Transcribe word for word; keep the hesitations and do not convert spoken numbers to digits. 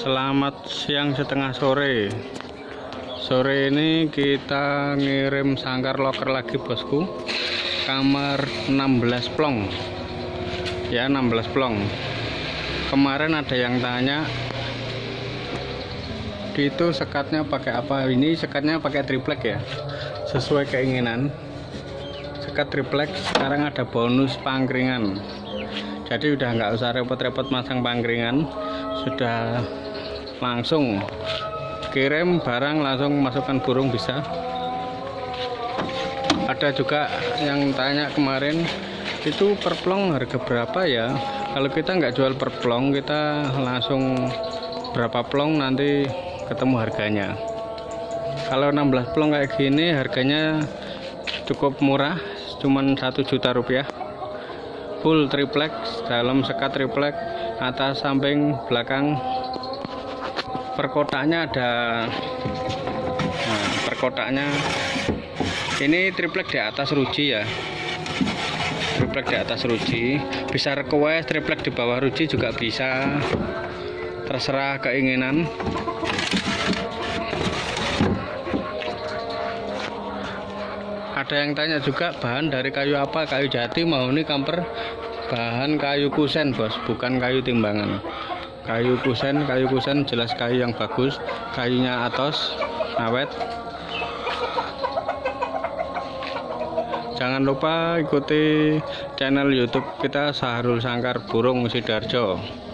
Selamat siang setengah sore. Sore ini kita ngirim sangkar loker lagi bosku. Kamar enam belas plong. Ya, enam belas plong. Kemarin ada yang tanya itu sekatnya pakai apa? Ini sekatnya pakai triplek ya. Sesuai keinginan. Sekat triplek sekarang ada bonus pangkringan. Jadi udah nggak usah repot-repot masang pangkringan, sudah langsung kirim barang, langsung masukkan burung bisa. Ada juga yang tanya kemarin itu per plong harga berapa ya? Kalau kita nggak jual per plong, kita langsung berapa plong nanti ketemu harganya. Kalau enam belas plong kayak gini harganya cukup murah, cuman satu juta rupiah. Full triplek, dalam sekat triplek, atas, samping, belakang. Perkotaknya ada, nah, perkotaknya ini triplek di atas ruji ya, triplek di atas ruji, bisa request triplek di bawah ruji juga bisa, terserah keinginan. Ada yang tanya juga bahan dari kayu apa, kayu jati mau ini kamper bahan kayu kusen bos, bukan kayu timbangan. Kayu kusen, kayu kusen jelas kayu yang bagus, kayunya atos, awet. Jangan lupa ikuti channel YouTube kita Sahrul Sangkar Burung Sidoarjo.